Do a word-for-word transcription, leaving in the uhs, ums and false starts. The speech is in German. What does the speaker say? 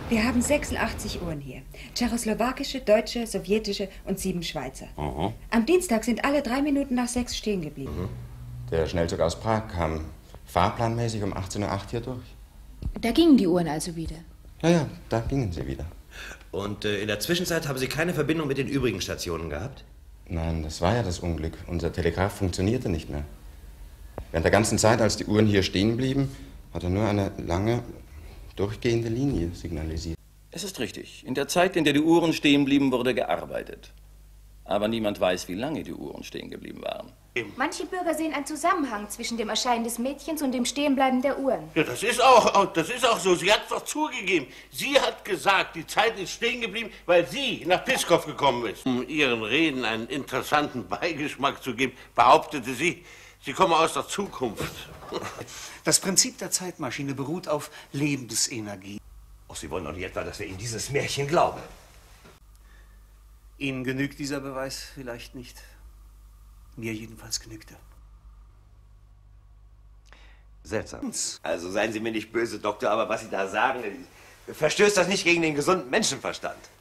Wir haben sechsundachtzig Uhren hier. Tschechoslowakische, deutsche, sowjetische und sieben Schweizer. Mhm. Am Dienstag sind alle drei Minuten nach sechs stehen geblieben. Mhm. Der Schnellzug aus Prag kam fahrplanmäßig um achtzehn Uhr acht hier durch. Da gingen die Uhren also wieder? Ja, ja, da gingen sie wieder. Und äh, in der Zwischenzeit haben Sie keine Verbindung mit den übrigen Stationen gehabt? Nein, das war ja das Unglück. Unser Telegraph funktionierte nicht mehr. Während der ganzen Zeit, als die Uhren hier stehen blieben, hat er nur eine lange, durchgehende Linie signalisiert. Es ist richtig. In der Zeit, in der die Uhren stehen blieben, wurde gearbeitet. Aber niemand weiß, wie lange die Uhren stehen geblieben waren. Manche Bürger sehen einen Zusammenhang zwischen dem Erscheinen des Mädchens und dem Stehenbleiben der Uhren. Ja, das ist auch, das ist auch so. Sie hat es doch zugegeben. Sie hat gesagt, die Zeit ist stehen geblieben, weil sie nach Piskow gekommen ist. Um ihren Reden einen interessanten Beigeschmack zu geben, behauptete sie, sie komme aus der Zukunft. Das Prinzip der Zeitmaschine beruht auf Lebensenergie. Ach, Sie wollen doch nicht etwa, dass wir Ihnen dieses Märchen glauben. Ihnen genügt dieser Beweis vielleicht nicht. Mir jedenfalls genügt er. Seltsam. Also seien Sie mir nicht böse, Doktor, aber was Sie da sagen, verstößt das nicht gegen den gesunden Menschenverstand?